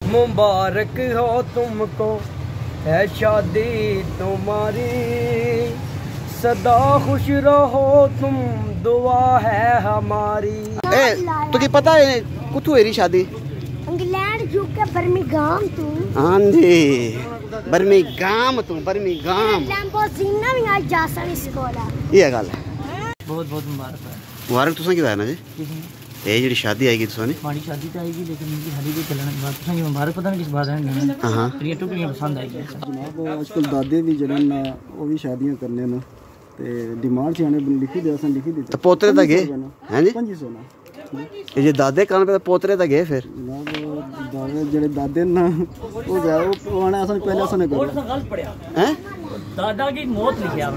मुबारक हो तुमको है शादी तुम्हारी, सदा खुश रहो तुम, दुआ है हमारी। तो की पता है कुथू एरी शादी? इंग्लैंड यूके बर्मिंघम तू। हाँ जी, बर्मिंघम तू, बर्मिंघम। लैम्बोर्गिनी भी आज जा सकती स्कूल। ये गल है। बहुत बहुत मुबारक। मुबारक तुसा की ना जी? ये जी शादी आएगी तुसा ने? हमारी शादी तो आएगी लेकिन इनकी हरी भी चलने के बाद तुसा की मुबारक पता नहीं किस बात है। हां ये टुकड़ियां पसंद आएगी जनाब। आजकल दादे भी जड़न ना वो भी शादियां करने ना ते डिमांड से आने लिखी दे, असन लिखी दी। तो पोतरे दा गए हैं जी? 2500 ना ये जे दादे कान पे पोतरे दा गए फिर जनाब। दादे जड़े दादे ना वो गए वो आने असन पहले असन कर गलत पढ़या हैं। दादा की मौत लिखिया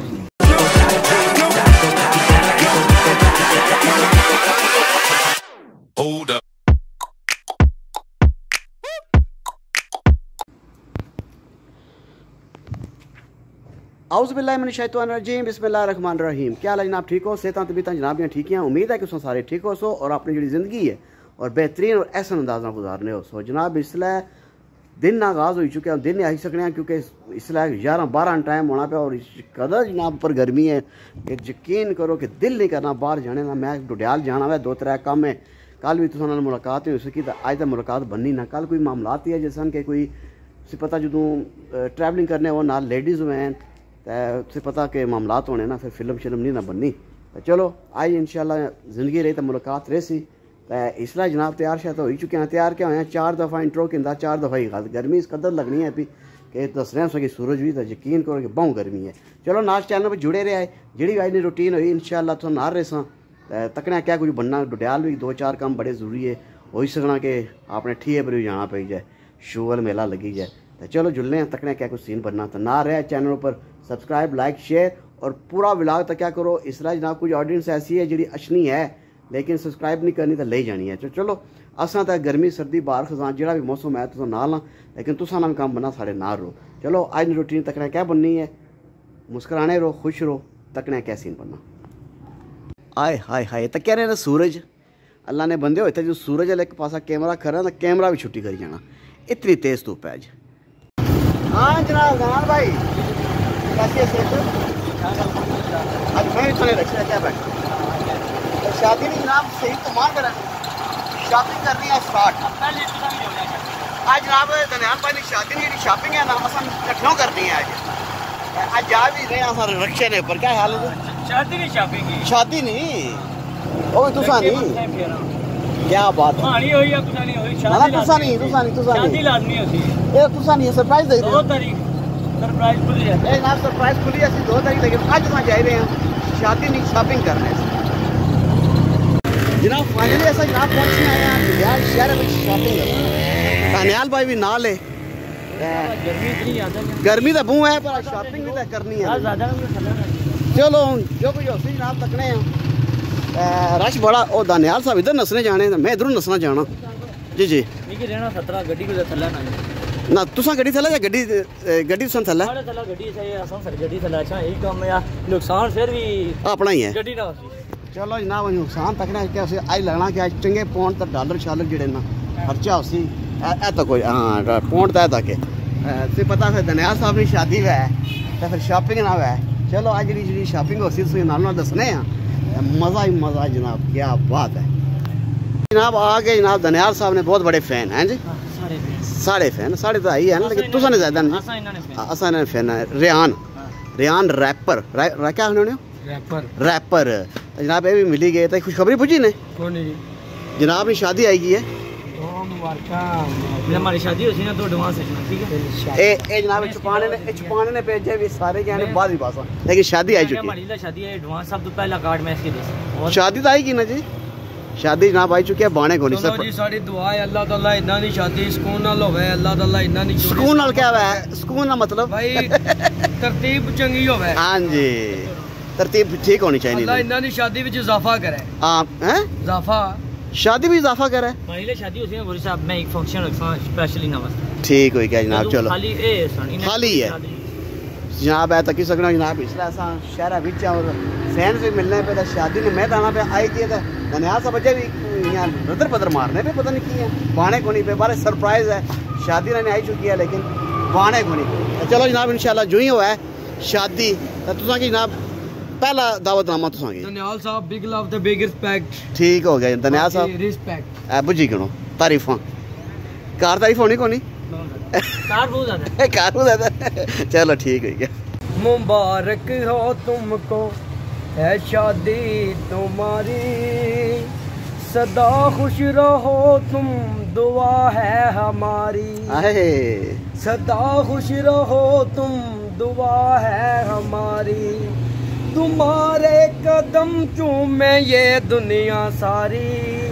औज़ुबिल्लाहिमिनश्शैतानिर्रजीम, बिस्मिल्लाहिर्रहमानिर्रहीम। क्या हाल जनाब? ठीक हो? सेहतां तबीयतां जनाब दियां ठीक हैं? उम्मीद है कि तुम सारे ठीक हो सो और अपनी जी जिंदगी है और बेहतरीन और ऐसा अंदाज़ में गुजारने हो सो। जनाब इसलिए दिन आगाज़ हो चुके हैं, दिन नहीं आई सकने क्योंकि इसलिए 11-12 टाइम होना पे और इस कदर जनाब पर गर्मी है कि यकीन करो कि दिल नहीं करना बाहर जाने का। मैं डुडियाल जाना है, 2-3 काम है। कल भी तुम मुलाकात नहीं हो सकी तो अज तक मुलाकात बननी ना। कल कोई मामलात ही है जिस कि कोई पता जो ट्रैवलिंग करने वो नाल लेडीज़ में तो पता के मामलात होने ना, फिर फिल्म नहीं ना बननी। तो चलो आज इंशाल्लाह ज़िंदगी रही तो मुलाकात रही सी। तो इसलिए जनाब तैयार शायद हो ही चुके हैं। तैयार क्या हुए 4 दफ़ा इंट्रो किंदा 4 दफ़ा ही गल। गर्मी इस कदर लगनी है भी कि दस रहे कि सूरज भी तो यकीन करो कि बहुत गर्मी है। चलो नाच चैनल पर जुड़े रहे जी अज रूटीन हुई इंशाल्लाह तो नार रहे सा तकना क्या कुछ बनना। डुडियाल भी 2-4 काम बड़े जरूरी है हो ही सकना कि आपने ठीए पर भी जाना पी जाए, शूअल मेला लगी जाए। तो चलो जुलने हैं तकने क्या कुछ सीन बनना। तो ना रहे चैनल पर सब्सक्राइब लाइक शेयर और पूरा व्लॉग तो क्या करो। इसलिए जनाब कुछ ऑडियंस ऐसी है जी अच्छनी है लेकिन सब्सक्राइब नहीं करनी तो ले जानी है। तो चलो असा तो गर्मी सर्दी बाहर खजान जो भी मौसम है तुम नाल लेकिन तुसा ना काम बनना साढ़े नाल रहो। चलो अज रूटीन तकना क्या बननी है, मुस्कराने रहो खुश रहो। तकना क्या सीन बनना। आए हाय हाय तो कह रहे ना सूरज अल्लाह ने बंदे हो इतने जो सूरज वाले एक पासा कैमरा कर रहा तो कैमरा भी छुट्टी करी जाना, इतनी तेज धूप है अज। हाँ जनाब जनाब भाई कैसे आज मैं इतने रखे क्या बैठ शादी नहीं जनाब सही तो मान कर शॉपिंग करनी है स्टार्ट। आज जनाब दनियाल भाई की शादी नहीं शॉपिंग है ना असन कट्ठों करनी है आज जा भी रहे हैं रक्शे ने ऊपर। क्या हाल है? शादी नहीं शॉपिंग शादी नहीं ओ तुसा नहीं क्या बात है कहानी होई या कुछ नहीं होई शादी तुसा नहीं शादी लाजमी होती है। ए तुसा नहीं सरप्राइज दे 2 तारीख सरप्राइज खुली है। ए ना सरप्राइज खुली है 2 तारीख लेकिन आज हम जा रहे हैं शादी नहीं शॉपिंग करने जनाब। फाइनली ऐसा जनाब पहुंचने आए हैं यार शहर में शॉपिंग करना। कन्याल भाई भी ना ले गर्मी तो बू है पर शॉपिंग भी तो करनी है। चलो जो कुछ हो सी जनाब तकने हैं रश बड़ा। ओ दानियाल साहब इधर नसने जाने मैं इधरों नसना जाना जी जी रहना 17 गड्डी को थल्ला ना तुसा गड्डी थल्ला या गड्डी तुसा थल्ला गड्डी सही असन सर गड्डी थल्ला अच्छा यही काम या नुकसान फिर भी अपना ही है गड्डी ना। चलो जनाब नुकसान तकना क्या उसे आज लगना कि आज चंगे पौंड तक डॉलर शालर जड़े ना खर्चा उसी तो कोई हाँ पौंड तय तक है पता फिर दनियाल साहब की शादी है तो फिर शॉपिंग ना है। चलो आज जी शॉपिंग हो सी नाल दसने मज़ा ही मज़ा जनाब। क्या बात है जनाब आ गए जनाब। दनियाल साहब ने बहुत बड़े फैन हैं जी साढ़े फैन साढ़े तो आई है ना लेकिन तुसा ने ज़्यादा नहीं असा ने फैन है। रेहान रैपर क्या उन्होंने रैपर जनाब ये भी मिली गए तो खुशखबरी पूछी ने जनाब की शादी आएगी है। हमारी शादी होती ना तो एडवांस है ठीक है। ए जनाब छुपाने ने भेजे भी सारे जाने बाद ही पास लेकिन शादी आई चुकी है। हमारी शादी है एडवांस सब तो पहला कार्ड मैं इसके दे शादी तो आएगी ना जी। शादी जनाब आई चुकी है बाणे को नहीं जी सारी दुआ है अल्लाह ताला इन्ना दी शादी सुकून नाल होवे। अल्लाह ताला इन्ना दी सुकून नाल क्या है सुकून ना मतलब भाई तरतीब चंगी होवे। हां जी तरतीब ठीक होनी चाहिए। अल्लाह इन्ना दी शादी विच इजाफा करे। हां हैं इजाफा शादी भी इजाफा करे। पहले शादी होती है गोरी साहब मैं एक फंक्शन रखसा स्पेशली ना वास्ते ठीक होई क्या जनाब। चलो खाली ए खाली है जनाब है तक सकना जनाब। इसलिए असा शहर विच और फैन से मिलने पे तो शादी ने मैं आना पे आई थी तो दनियाल साहब बच्चे भी यहाँ रदर पदर मारने पे पता नहीं की है बाणे को नहीं पे बारे सरप्राइज है शादी ने आई चुकी है लेकिन वाने को नहीं। चलो जनाब इंशाल्लाह जो ही हुआ है शादी तो तुसा की जनाब पहला दावतनामा तुसा की दनियाल साहब big love the big respect. ठीक हो गया दनियाल साहब रिस्पेक्ट ए बुझी क्यों तारीफां कार तारीफ होनी को नहीं कार बहुत ज्यादा कार बहुत ज्यादा चलो ठीक है क्या। मुबारक हो तुमको है शादी तुम्हारी सदा खुश रहो तुम दुआ है हमारी सदा खुश रहो तुम दुआ है हमारी तुम्हारे कदम चूमे ये दुनिया सारी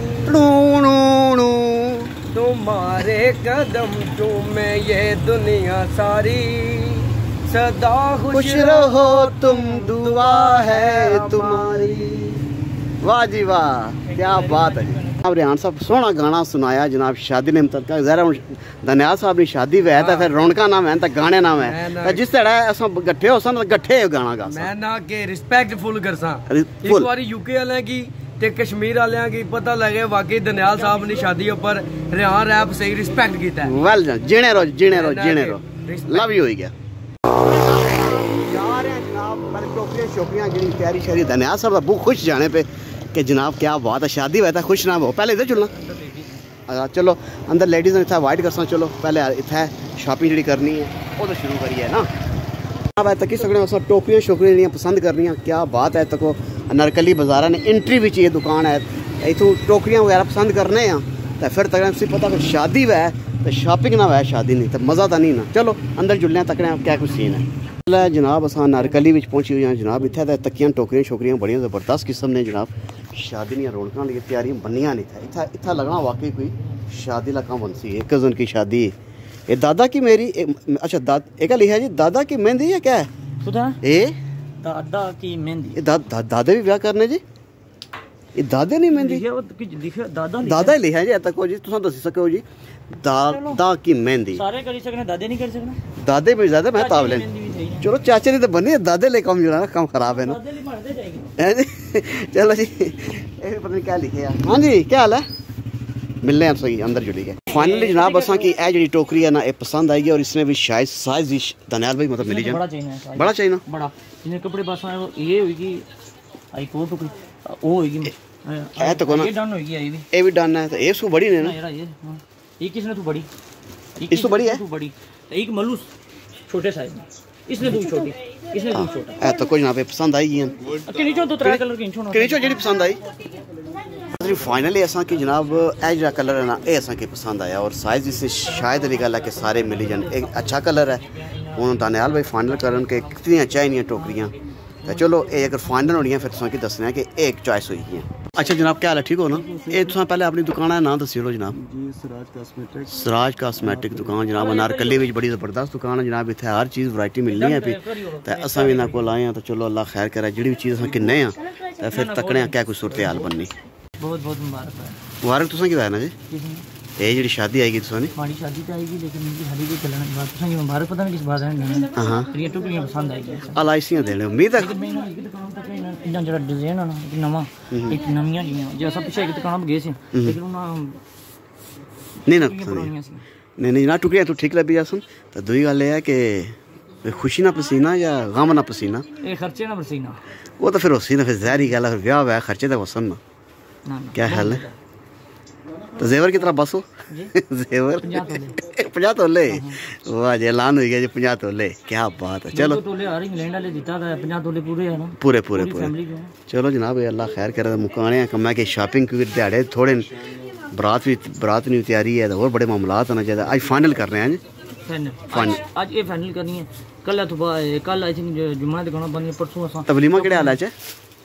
तुम्हारे कदम चूमे ये दुनिया सारी सदा खुश रहो तुम दुआ है तुम्हारी। वाह जी वाह क्या बात है जनाब। रेहान साहब सोहना गाना सुनाया जनाब शादी ने का जरा दनियाल साहब ने शादी वै तो फिर रौनका नाम है तो गाने नाम है जिस तरह अस गट्ठे हो सन गट्ठे गाना गा मैं ना के रिस्पेक्ट फुल करसा इस बारी यूके वाले की ते कश्मीर वाले की पता लगे वाकई दनियाल साहब ने शादी ऊपर रेहान रैप सही रिस्पेक्ट किया है। वेल डन जीने रहो जीने रहो जीने रहो लव यू हो गया यार जनाब पर टोकरियां शोकरियां जी तैयारी शरी दनियाल साहब बहुत खुश जाने पे कि जनाब क्या बात है शादी हुआ था खुश ना हो पहले इधर चलना चलो अंदर लेडीज ने इतना अवॉइड करना चलो पहले इतना शॉपिंग जी करनी है वो तो शुरू करिए ना अब तक सकने टोकरियां शोकरियां पसंद करनी क्या बात है तको नरकली बाजारा ने एंट्री भी चाहिए दुकान है इतों टोकरियां वगैरह पसंद करने तो फिर तक पता फिर शादी वै तो शॉपिंग ना वै शादी नहीं तो मज़ा तो नहीं ना। चलो अंदर जुलने तकने क्या कुछ सीन है जनाब अस नारकली में पहुंची हुई हैं जनाब इतने तो तकियां टोकरियां शोकरियां बड़िया ज़बरदस्त किस्म ने जनाब शादी दियां रौनकां लिए तैयारियां बनिया नहीं था इतना इतना लगना वाकई कोई शादी ला काम बनसी है कज़न की शादी ये दादा की मेरी अच्छा एक लिखा जी दादा की मेहंदी है क्या है ए दादा की मेहंदी दादे भी ब्याह करने जी ये दादे नहीं मेहंदी दादा ही लिखा जी तक जी तुम दसी सको जी दादा की मेहंदी सारे कर सकने दादे नहीं कर सकना दादे भी ज्यादा मैं तावले चलो चाचे ने तो बनी दादे ले कम जो है ना कम खराब है ना चलो जी पता नहीं क्या लिखे है। हाँ जी क्या हाल है मिलने हैं सही अंदर जुड़ी गए फाइनली जनाब असा की ए जी टोकरी है ना ये पसंद आएगी और इसमें भी शायद साइज भी दनियाल भाई मतलब मिली जाए बड़ा चाहिए ना बड़ा जिन्हें कपड़े पास ये होगी आई कोट टोकरी वो होगी ए तो कोना ये डन होगी आई भी ये भी डन है तो ये सु बड़ी ने ना ये किसने तू बड़ी इससे बड़ी है तू बड़ी एक मलूस छोटे साइज में इसने दो छोटी इसने दो छोटा ए तो कोई ना पे पसंद आई है कि नीचो तो त्रै कलर के नीचो जेडी पसंद आई फाइनली असा की जनाब ए जो कलर है ना ये असा की पसंद आया और साइज इससे शायद वाली गल है कि सारे मिली जान एक अच्छा कलर है हूँ दनियाल भाई फाइनल करन के कितनी चाहिए टोकरियां तो चलो ये अगर फाइनल होनी फिर तुसें दसना है कि एक चॉइस हुई है। अच्छा जनाब क्या हाल है ठीक हो ना ये तुसें पहले अपनी दुकान का नाम दसी लो जनाब जी सराज कॉस्मेटिक दुकान जनाब अनारकली में बड़ी ज़बरदस्त दुकान है जनाब इतने हर चीज़ वैरायटी मिलनी है भी तो असा भी इन्होंने को आए हैं तो चलो अल्लाह खैर करे जी भी चीज़ अस किन्ने तो फिर तकने क्या कोई सूरत हाल बननी बहुत बहुत मुबारक तुसें की ना जी ये जी शादी आएगी तुसें हमारी शादी तो आएगी लेकिन इनकी शादी भी चलने के बाद तुसें मुबारक पता नहीं किस बात है हां ये टुकड़ियां पसंद आएगी अलाइसियां देने उम्मीद है इन्ना जरा डिजाइन है ना एक नवा एक नवीਆਂ जियां जैसा पीछे एक दुकान गए सी लेकिन उना नहीं नहीं ना टुकड़ियां तो ठीक लगी जासन तो दूसरी गल है कि खुशी ना पसीना या गम ना पसीना ये खर्चे ना पसीना वो तो फिर उसी ना फिर ज़ाहिर गल है फिर ब्याह हुआ खर्चे तो वसन ना क्या हाल है तो जेवर की तरह बसो जेवर 50 तोले वाह जी ऐलान हो गया जी 50 तोले क्या बात है। चलो इंग्लैंड वाले दिता था 50 तोले पूरे है ना पूरे चलो जनाब अल्लाह खैर करे मुकाने कमा के शॉपिंग क्योंकि दिहाड़े थोड़े बरात नहीं तैयारी है और बड़े मामलात होना चाहिए आज फाइनल कर रहे हैं आज ये फाइनल करनी है कल आई थिंक जुम्मा दुकान बनी है परसों असा तो वलीमा केड़े हाल है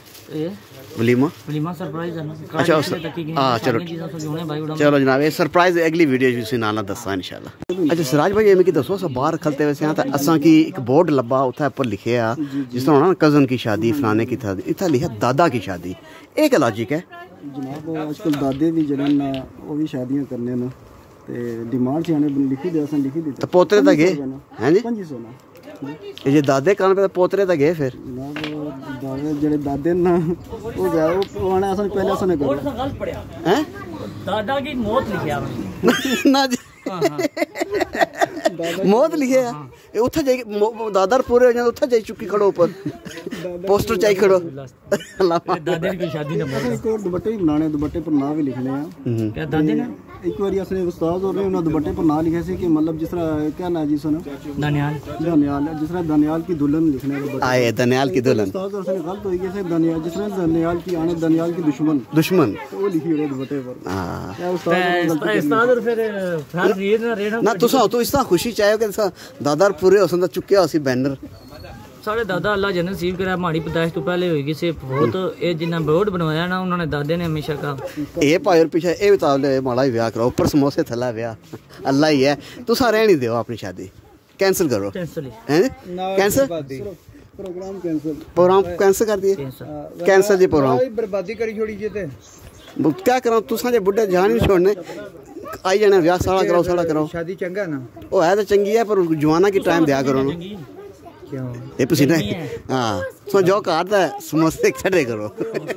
वलीमा सरप्राइज है ना अच्छा हां चलो जनाब ये सरप्राइज अगली वीडियो च नाला दसा इंशाल्लाह। अच्छा सिराज भाई ये दसो अस बाहर खलते वैसे तो असा की एक बोर्ड लब्बा उत्थे ऊपर लिखे आ जिस तरह ना कजन की शादी फलाने की था इतना लिखा दादा की शादी एक लॉजिक है जनाब आजकल दादे भी जड़न ना वो भी शादियां करने ना ते डिमांड से आने लिखी दे असन लिखी दी तो पोतरे दा गए हैं जी 2500 ना ये दादे कान पे पोतरे दा गए फिर दादे जड़े दादे ना वो गया वो आने असन पहले असन कर गलत पढ़या हैं दादा की मौत लिखया ना जी मौत लिखे है उत्थे जाई दादर पूरे हो जाए उत्थे जाई चुकी खड़ो ऊपर पोस्टर चाही खड़ो दादे की शादी ना एक और दुपट्टे भी बनाने दुपट्टे पर नाम भी लिखने हैं क्या दादे ने एक बार असने उस्ताद और ने उन्होंने दुपट्टे पर नाम लिखे से कि मतलब जिस तरह क्या ना जी सुनो दनियाल जिस तरह दनियाल की दुल्हन लिखने हैं आए दनियाल की दुल्हन उस्ताद और से गलत हुई कैसे दनियाल जिस तरह दनियाल की आने दनियाल की दुश्मन तो वो लिखी हुई दुपट्टे पर हां क्या उस्ताद और फिर रेड ना तुसा तो इस तरह खुशी चाहे कि दादर पूरे हो संदा चुक्या होसी बैनर साढ़े दादा अल्लाह जन्नत नसीब करे माड़ी पैदाइश तो पहले होगी से बहुत ये जिन्ना बोर्ड बनवाया ना उन्होंने दादे ने हमेशा कहा ये भाई और पीछे ये बता ले माड़ा ही ब्याह करो ऊपर समोसे थला ब्याह अल्लाह ही है तुसा रहने दो अपनी शादी कैंसिल करो हैं कैंसिल प्रोग्राम कैंसिल कर दिए कैंसिल जी प्रोग्राम बर्बादी करी छोड़ी जे ते क्या करो तुसा जे बुड्ढे जान नहीं छोड़ने आई जाने ब्याह साड़ा कराओ शादी चंगा ना ओ है तो चंगी है पर जवाना की टाइम ब्याह करो ना क्यों ये पसीना हां सो जो काटता है समोसे छड़े करो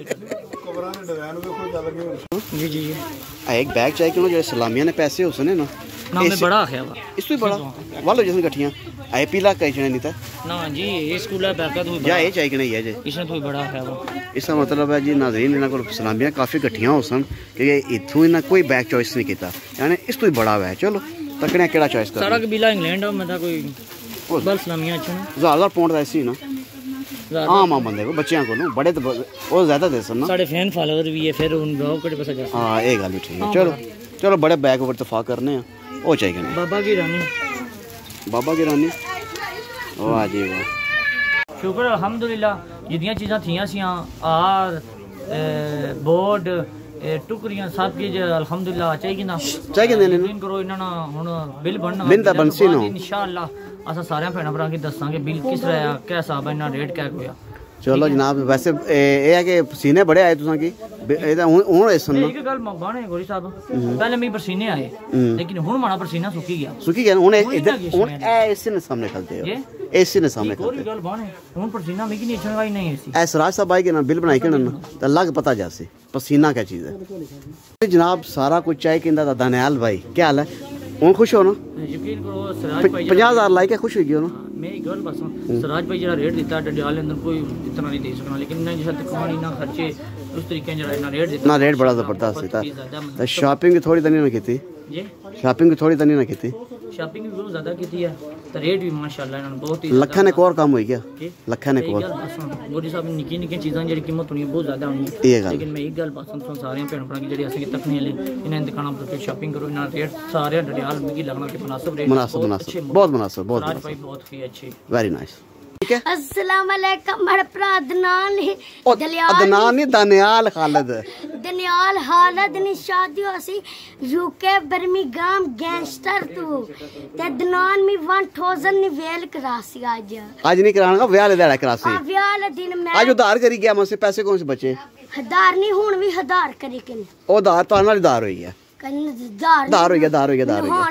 जी जी एक बैग चाहिए क्यों जो सलामिया ने पैसे उसने ना ना में बड़ा है वा इससे बड़ा वालो जैसे गठियां आई पीला कहीं चने नहीं था ना जी ये स्कूल है बैग का तो या ये चाहिए कि नहीं है जी इसने तो बड़ा है वो इसका मतलब है जी नाज़रीन इन्हां को सलामिया काफ़ी गठियां हो सन कि इथों इन्हां कोई बैग चॉइस नहीं किया यानी इस तो बड़ा है चलो तकने केड़ा चॉइस कर सारा कबीला इंग्लैंड है मैं कोई बल सलामिया अच्छा ज़्यादा पौंड का ऐसी ना आम बंदे को बच्चियां को ना बड़े तो वो ज़्यादा दे सन ना साढ़े फैन फॉलोअर भी है फिर उन ब्लॉग कटे पसा जा हां ये गल भी ठीक है चलो बड़े बैग ऊपर इत्तेफाक करने हैं वो चाहिए नहीं बाबा की रानी वाह जी वाह शुक्र अल्हम्दुलिल्लाह जितनी चीज़ां थियां सियां आर बोर्ड टुकरियां सब की अल्हम्दुलिल्लाह चाहिए ना दिन करो इन्हां ना हुण बिल बनना इंशाअल्लाह असां सारे भैन भरा की दसांगे बिल किस तरह क्या हिसाब है इन्हां रेट क्या होया चलो जनाब वैसे ये है कि पसीने बड़े आए तुसां की हुन इस सुनना एक गल बाणे गोरी साहब पहले मेरे पसीने आए लेकिन हुन माना पसीना सुक्की गया हुन इधर हुन ऐसे ने सामने खलते हो ऐसे ने सामने गोरी गल बाणे हुन पसीना में की नहीं चंगाई नहीं ऐसी ऐ सराज साहब भाई के ना बिल बनाई के ना तो अलग पता जासे पसीना क्या चीज है जनाब सारा कुछ चाहे किंदा दा दनियाल भाई क्या हाल है हुन खुश हो ना यकीन करो सराज भाई 50000 लाइक खुश हो गयो ना मैं एक गल बस सराज भाई जरा रेट दिता डडियाल अंदर कोई इतना नहीं दे सकना लेकिन ना जैसा कहानी ना खर्चे उस तरीके जरा ना रेट दिता ना रेट बड़ा जबरदस्त था तो शॉपिंग थोड़ी तनी ना कीती जी शॉपिंग थोड़ी तनी ना कीती शॉपिंग भी बहुत ज्यादा कीती है तो रेट भी माशाल्लाह इन्होंने बहुत ही लखा ने कोर काम हो गया लखा ने कोर गोरी साहब निक्की निक्की चीज़ां जेह्ड़ी कीमत होनी बहुत ज्यादा होनी लेकिन मैं एक गल बस सारे भैन भरा की जेह्ड़ी असेंगी तकने आह्ले इन्हां दुकानां पर शॉपिंग करो इन्हां रेट सारे डडियाल मिगी लगना कि मुनासिब रेट मुनासिब बहुत मुनासिब बहुत भाई बहुत ही अच्छी वेरी नाइस ठीक है अस्सलाम वालेकुम मेरा भरा अदनान दनियाल खालिद नी शादी होसी यूके बर्मिंघम गैंगस्टर तू ते अदनान मी 1000 नी वेल करासी आज नहीं कराना ब्याह ले देड़ा करासी ब्याह ले दिन मैं आज उधार करी गया मुझसे पैसे कौन से बचे हदार नहीं हुन भी हदार करी के ओ उधार तो नाल उधार होई है दार हो गया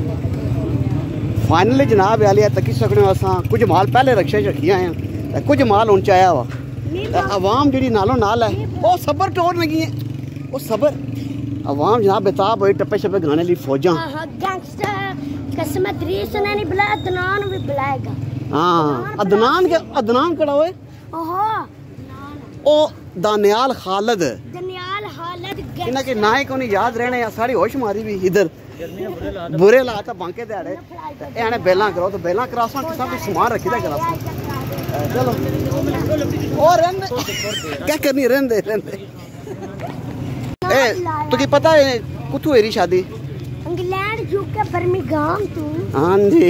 फाइनली जनाब वाले तकी सकने असां कुछ माल पहले रखे रखियां हैं कुछ माल हुन चाया वा आवाम जेडी नालों नाल है ओ सबर टोर लगी है ओ सबर आवाम जनाब बेताब होई टप्पे शप्पे गाने ली फौजां गैंगस्टर किस्मत रीस ने नहीं बुलाया अदनान भी बुलाएगा हां अदनान कड़ा ओए ओहो ओ दनियाल खालिद इन्हां के नाम को नहीं याद रहने सारी होश मारी भी इधर बुरे लाता बांके देड़े एने बेला करो तो बेला करासा सब कुछ सामान रखी दा करा चलो और रहने क्या करनी रहने ए तो की पता है कुथू एरी शादी इंग्लैंड यूके बर्मिंघम तू हां जी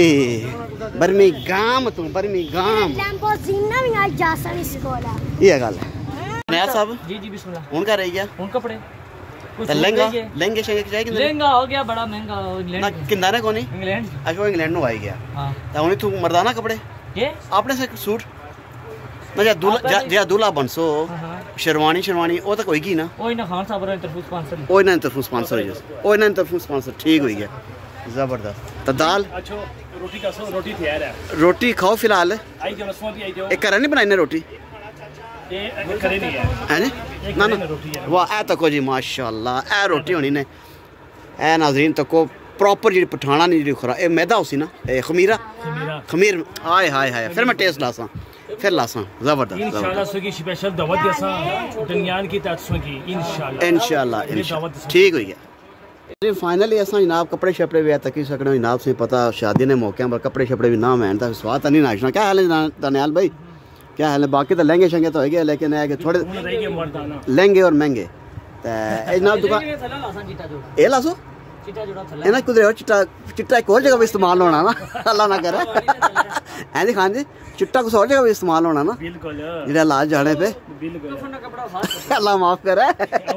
बर्मिंघम लैम्बोर्गिनी भी आज जा सकती स्कूल ये गल है नया साहब जी बिस्मिल्लाह उनका रह गया उन कपड़े लहंगे चाहिए लहंगा हो गया बड़ा महंगा ना किंदाने कोनी इंग्लैंड अच्छा इंग्लैंड नु आई गया हां ता हुनी तू मर्दाना कपड़े ये आपने से सूट ना जा दूल्हा बनसो शेरवानी ओ तो होएगी ना ओए ना खान साहब रे तरफ स्पॉन्सर ठीक हो गया जबरदस्त तो दाल अच्छा रोटी तैयार है रोटी खाओ फिलहाल आई जो रसमती आई जो एक घर नहीं बनाई रोटी ये करे नहीं है ना वाह ए तको जी माशाल्लाह ए रोटी होनी ने ए नाज़रीन तको प्रॉपर जी पठाना नहीं जी खुराक ए मैदा उसी ना ए खमीरा खमीर हाय हाय हाय फिर मैं टेस्ट लासा फिर लासा जबरदस्त इंशाल्लाह सुगी स्पेशल दावत देसा दुनियान की तासों की इंशाल्लाह ठीक हो गया जी। फाइनली असा जनाब कपड़े शपड़े भी तकी सकने जनाब से पता शादी ने मौके पर कपड़े शपड़े भी ना मैन तो स्वाद नहीं नाचना। क्या हाल है दनियाल भाई, क्या हाल है? बाकी तो लहंगे शंगे तो हो गए लेकिन है कि थोड़े लहंगे और महंगे जनाब दुकान ए लासो इन्हें कुदरे चिट्टा चिट्टा एक और जगह भी इस्तेमाल होना ना अल्लाह ना करे ऐ खान जी चिट्टा कुछ और जगह भी इस्तेमाल होना ना जेड़ा लाज जाने पे अल्लाह माफ करे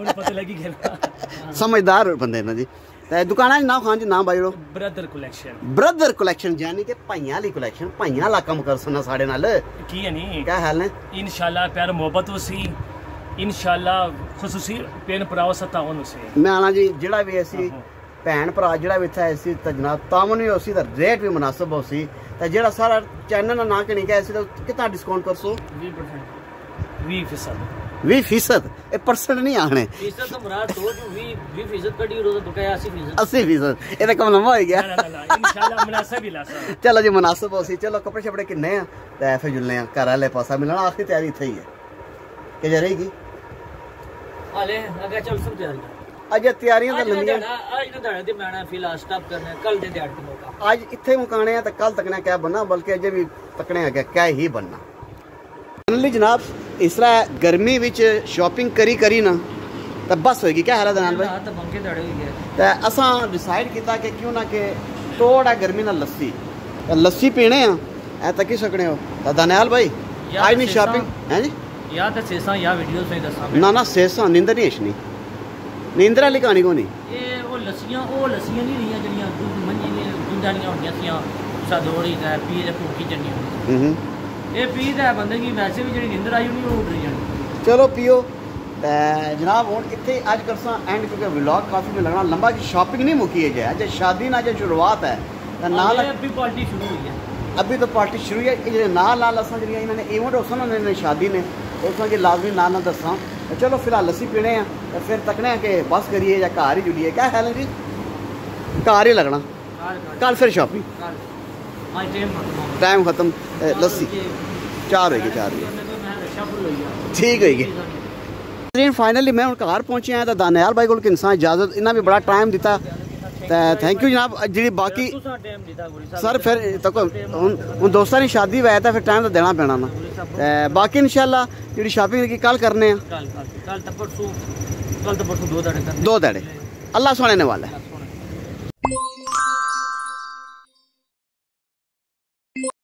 समझदार बंदे ना जी। दुकाना नाम खान जी नाम भाई ब्रदर कलेक्शन यानी कि भाइयां वाली कलेक्शन भाइयां वाला कम कर सुना साढ़े नाल की है नहीं क्या हाल है? इंशाल्लाह प्यार मोहब्बत उसी इंशाल्लाह खुसूसी पेन भराओ सतावन उसी मैं आना जी जेड़ा भी ऐसी भैन भरा जेड़ा भी इत्थे ऐसी तो जनाब तामन भी उसी तो रेट भी मुनासिब उसी तो जेड़ा सारा चैनल ना कहीं क्या ऐसी तो कितना डिस्काउंट कर सो 20% ए परसेंट नहीं आने 80% ये तो कम लंबा हो गया चलो जी मुनासिब उसी चलो कपड़े शपड़े किन्ने हैं तो फिर जुलने घर वाले पासा मिलना आखिरी तैयारी इत्थे ही है कि जे रहेगी अजे तैयारियां तो लंबियां आज इत्थे मुकाने हैं तो कल तकने क्या बनना बल्कि अजे भी तकने है क्या ही बनना। फाइनली जनाब इस तरह गर्मी विच शॉपिंग करी करी ना तो बस होगी। क्या हाल है दनाल भाई? तो असां डिसाइड किया कि क्यों ना कि थोड़ा गर्मी ना लस्सी पीने हैं तकी सकने हो तो दनियाल भाई आज नहीं शॉपिंग है जी या तो सेसा या वीडियोस में दसा ना सेसा नींदर नहीं आशनी नींदर वाली कहानी को नहीं ये वो लस्सियां नहीं रही जड़ियां मंजी ने गुंजानियां होंदियां सियां सादोड़ी दा पी दे भूखी जन्नी ये पी दे बंदे की वैसे भी जड़ी नींदर आई नहीं उड़ रही जानी। चलो पियो जनाब हुण इत्थे अज करसा एंड क्योंकि व्लॉग काफी में लगना लंबा की शॉपिंग नहीं मुकी है अज शादी ना जो शुरुआत है नाल अभी पार्टी शुरू हुई है अभी तो पार्टी शुरू है नाल असा जी इन्होंने इवेंट उस ने शादी ने उसमें जी लाजमी नाल दसा चलो फिलहाल लस्सी पीने हैं तो फिर तकने कि बस करिए या घर ही जुड़िए। क्या ख्याल है जी? घर ही लगना कल फिर शॉपिंग टाइम खत्म लस्सी 4 होगी 4 ठीक होगी। फाइनली मैं घर पहुंचे हैं तो दानियाल भाई को इंसान इजाजत इन्हें भी बड़ा टाइम दिता थैंक यू जनाब जी। बाकी सर फिर तक हूँ दोस्तों की शादी वै तो फिर टाइम तो देना पैना ना बाकी इंशाल्लाह जी शॉपिंग कल करने दो दाड़े अल्लाह सुने ने वाला है।